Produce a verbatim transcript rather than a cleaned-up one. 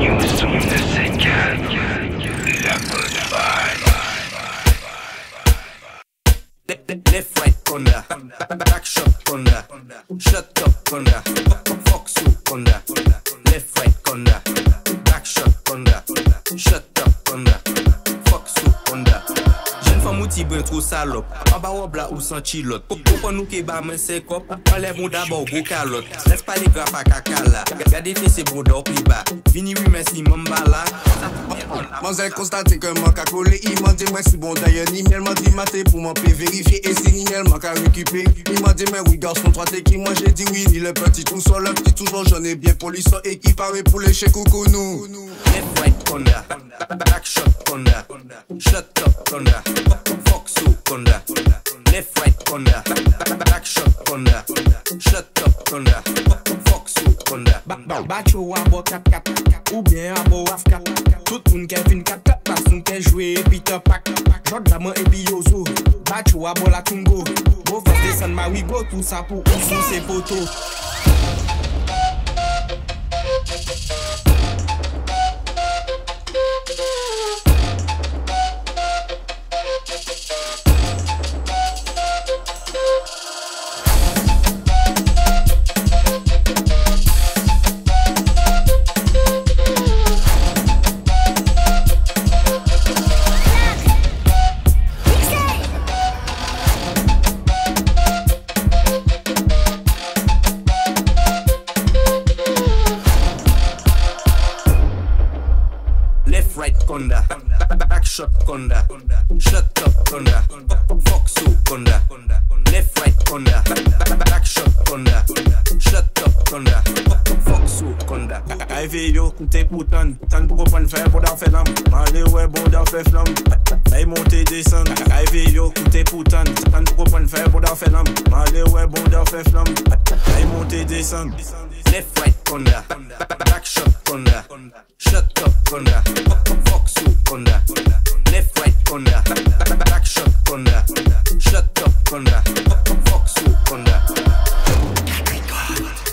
New son Musicale. La bonne vibe. Left right conda, back shot conda, shut up conda, fuck so conda. Left right conda, back shot conda, shut up conda, fuck so conda. Jeune femme ou ti ben trop salope, en bas ou bla ou sans chilote. Pourquoi nous qui bat men c'est cop, enlève mon d'abord gros calotte. Laisse pas les grappes à kakala, gardez fait c'est bon d'or plus bas. Vini oui merci m'embala. Mazel constaté que manque à coller, il m'a dit merci bon d'ailleurs, ni miel m'a dit maté pour m'en vérifier et si ni miel manque à récupérer. Il m'a dit mais oui garçon toi t'es qui, moi j'ai dit oui, ni le petit tout seul, le petit toujours j'en ai bien poli, sans équiparé pour les chez coucou nous. Left right conda, back shot conda, shut up conda, fuck so conda. Left right conda, back shot conda, shut up conda, fuck so conda. Bacho a bo quatre quatre, ou bien a bo af quatre. Tout moun ke fin quatre quatre, parce moun ke joué Peter Pack. Jod la main et puis yozo, bacho a bo la tungo. Bo fes descend ma wigo, tout ça pour ou sous ses potos. Conda, back shot conda, shut up conda, fuck so conda. Left right conda, back shot conda, shut up conda, fuck so conda. Arrivé yo, t'es poutan, tant pour prendre faire pour d'en faire l'homme. Malé ouais bon d'en faire flamme. Aïe monter descendre. Arrivé yo, t'es poutan, tant pour prendre faire pour d'en faire l'homme. Malé ouais bon d'en faire flamme. Aïe monter descendre. Left right conda, back shot conda, shut up conda, fuck so conda. Left right conda, back shot conda, shut up conda, fuck so conda.